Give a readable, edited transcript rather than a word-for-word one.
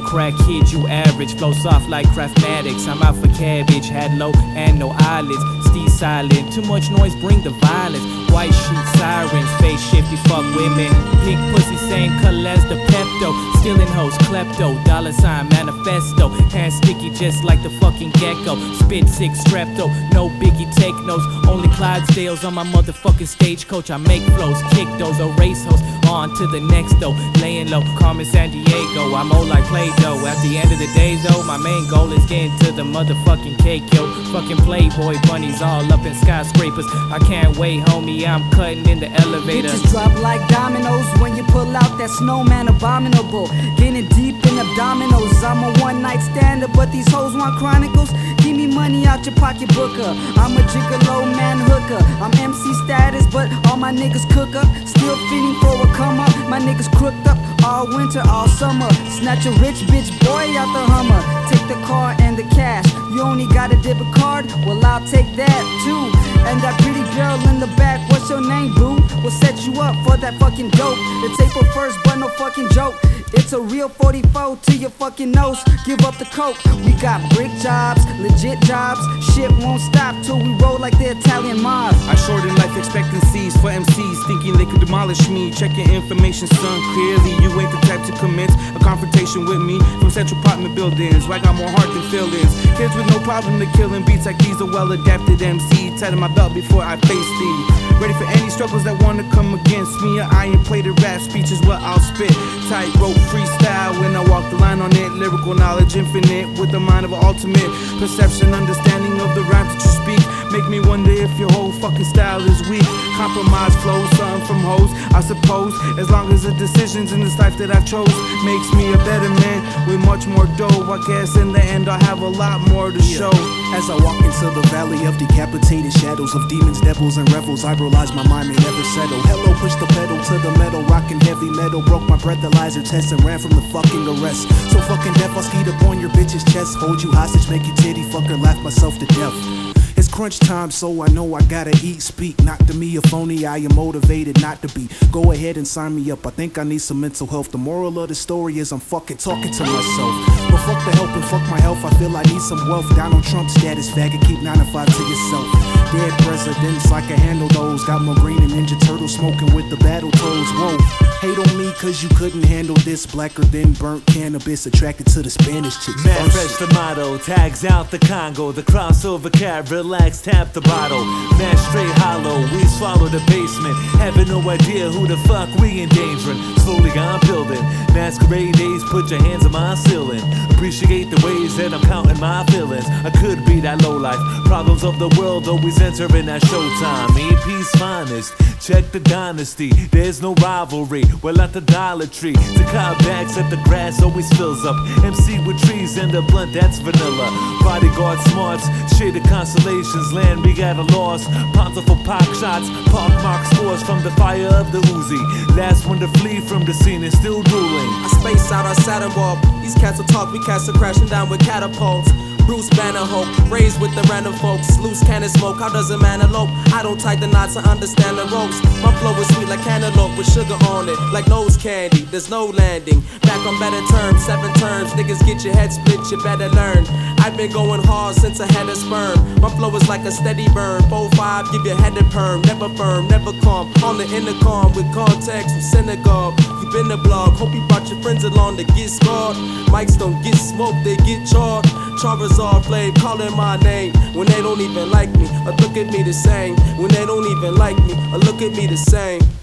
crack kid, you average. Flow soft like Craftmatics. I'm out for cabbage, had low and no eyelids. Stay silent, too much noise bring the violence. White sheet sirens, face shifty, fuck women. Pink pussy, same color as the Pepto. Stealing hoes, klepto, dollar sign manifesto. Hands sticky just like the fucking gecko. Spit sick strepto, no biggie take notes. Only Clydesdales on my motherfucking stagecoach. I make flows, kick those, erase hoes. On to the next though, laying low, Carmen San Diego. I'm old like Play-Doh. At the end of the day though, my main goal is getting to the motherfucking cake, yo. Fucking Playboy bunnies all up in skyscrapers. I can't wait, homie, I'm cutting in the elevator. Bitches drop like dominoes when you pull out that snowman abominable. Getting deep in abdominals. I'm a one-night stander, but these hoes want chronicles. Give me money out your pocket booker. I'm a gigolo man hooker. I'm MC status, but all my niggas cook up. Still feeding for a come up. My niggas crooked up all winter, all summer. Snatch a rich bitch boy out the Hummer. Take the car and the cash. You only got a debit card? Well, I'll take that too. And that pretty girl in the back, what's your name, boo? We'll set you up for that fucking dope. It's April 1st, but no fucking joke. It's a real 44 to your fucking nose. Give up the coke. We got brick jobs, legit jobs. Shit won't stop till we roll like the Italian mob. I shorten life expectancies for MCs thinking they could demolish me. Checking information, son, clearly you ain't the type to commence a confrontation with me. From central apartment buildings, where I got more heart than feelings. Kids with no problem to killing beats like these, a well-adapted MC. Tighten my belt before I face thee. Ready for any struggles that wanna come against me. An iron-plated rap speech is what I'll spit. Tightrope freestyle when I walk the line on it. Lyrical knowledge infinite with the mind of an ultimate. Perception, understanding of the rhymes that you speak. Make me wonder if your whole fucking style is weak. Compromise flows, something from hoes, I suppose. As long as the decisions in this life that I've chose makes me a better man with much more dough. I guess in the end I'll have a lot more to show. As I walk into the valley of decapitated shadows of demons, devils, and rebels, I realize my mind may never settle. Hello, push the pedal to the metal, rocking heavy metal. Broke my breathalyzer test and ran from the fucking arrest. So fucking deaf, I'll skeet up on your bitch's chest. Hold you hostage, make you titty fucker, laugh myself to death. It's crunch time, so I know I gotta eat, speak. Not to me a phony, I am motivated not to be. Go ahead and sign me up, I think I need some mental health. The moral of the story is I'm fucking talking to myself. But fuck the help and fuck my health, I feel I need some wealth. Donald Trump status, faggot, keep 9 to 5 to yourself. Dead presidents, I can handle those. Got my green and Ninja Turtle smoking with the battle toads. Whoa, hate on me cause you couldn't handle this. Blacker than burnt cannabis, attracted to the Spanish chicks. Manifest the motto, tags out the Congo. The crossover cat, relax, tap the bottle. Man straight hollow, we swallow the basement. Having no idea who the fuck we endangering. Slowly I'm building, masquerade days, put your hands on my ceiling. Appreciate the ways that I'm counting my feelings. I could be that low life, problems of the world always entering that showtime. EP's finest, check the dynasty, there's no rivalry. Well at the Dollar Tree, the cutbacks at the grass always fills up. MC with trees and the blunt, that's vanilla. Bodyguard smarts, shaded constellations, land we got a loss. Bountiful pop shots, park mark scores from the fire of the Uzi. Last one to flee from the scene is still ruling. I space out our Saturn warp. These cats will talk, we cats are crashing down with catapults. Bruce Banner hope, raised with the random folks. Loose cannon smoke, how does a man elope? I don't tie the knots, I understand the ropes. My flow is sweet like cantaloupe with sugar on it, like nose candy, there's no landing. Back on better terms, 7 terms. Niggas get your head split, you better learn. I've been going hard since I had a sperm. My flow is like a steady burn. 4-5, give your head a perm. Never firm, never calm. On the intercom with context from synagogue. You been the blog, hope you brought your friends along to get scarred. Mics don't get smoked, they get charred. Charizard flame calling my name when they don't even like me or look at me the same. When they don't even like me or look at me the same.